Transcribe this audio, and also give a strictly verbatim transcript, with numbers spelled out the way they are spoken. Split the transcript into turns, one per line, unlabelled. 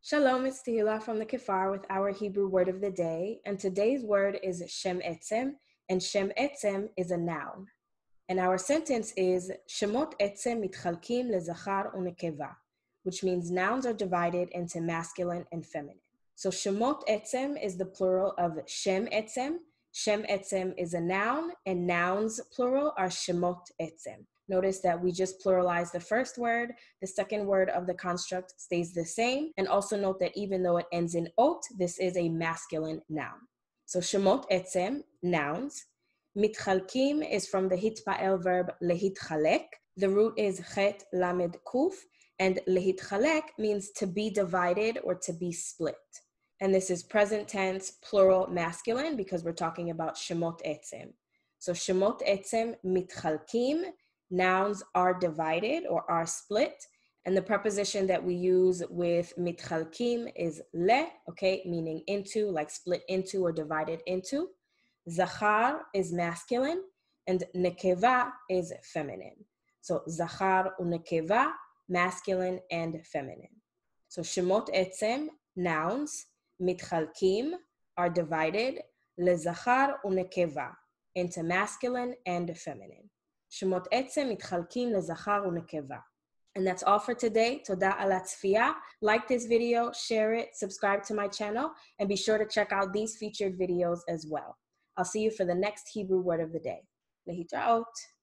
Shalom, it's Tehillah from the Kefar with our Hebrew word of the day, and today's word is Shem Etzem, and Shem Etzem is a noun. And our sentence is Shemot Etzem mitchalkim lezachar unekeva, which means nouns are divided into masculine and feminine. So Shemot Etzem is the plural of Shem Etzem. Shem Etzem is a noun, and nouns plural are Shemot Etzem. Notice that we just pluralized the first word. The second word of the construct stays the same. And also note that even though it ends in ot, this is a masculine noun. So Shemot Etzem, nouns. Mitchalkim is from the hitpa'el verb lehitchalek. The root is chet lamed kuf, and lehitchalek means to be divided or to be split. And this is present tense, plural masculine, because we're talking about Shemot Etzem. So Shemot Etzem mitchalkim, nouns are divided or are split. And the preposition that we use with mitchalkim is le, okay, meaning into, like split into or divided into. Zachar is masculine, and nekeva is feminine. So zachar unekeva, masculine and feminine. So Shemot Etzem, nouns, mitchalkim, are divided, lezachar unekeva, into masculine and feminine. Shemot Etzem mitchalkim lezachar unekeva. And that's all for today. Toda ala tzfiyah. Like this video, share it, subscribe to my channel, and be sure to check out these featured videos as well. I'll see you for the next Hebrew word of the day. Lehitraot.